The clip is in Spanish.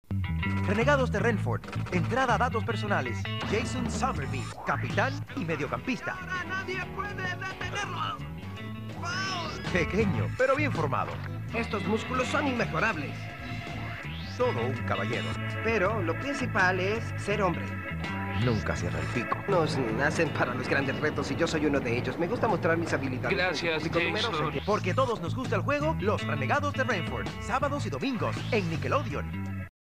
Renegados de Renford. Entrada a datos personales. Jason Somerby, capitán y mediocampista. ¡Ahora nadie puede detenerlo! Pequeño, pero bien formado. Estos músculos son inmejorables. Todo un caballero. Pero lo principal es ser hombre. Nunca cierra el pico. Nos nacen para los grandes retos y yo soy uno de ellos. Me gusta mostrar mis habilidades. Gracias, Público numeroso. Jason. Porque a todos nos gusta el juego, Los Renegados de Renford. Sábados y domingos en Nickelodeon.